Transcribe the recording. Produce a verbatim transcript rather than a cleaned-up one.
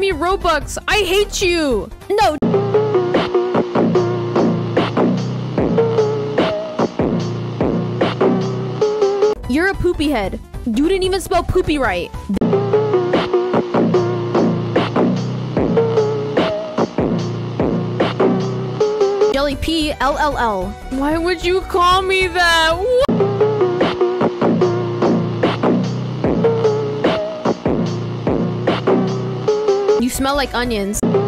me Robux. I hate you. No. You're a poopy head. You didn't even spell poopy right. Jelly P L L L. Why would you call me that? You smell like onions.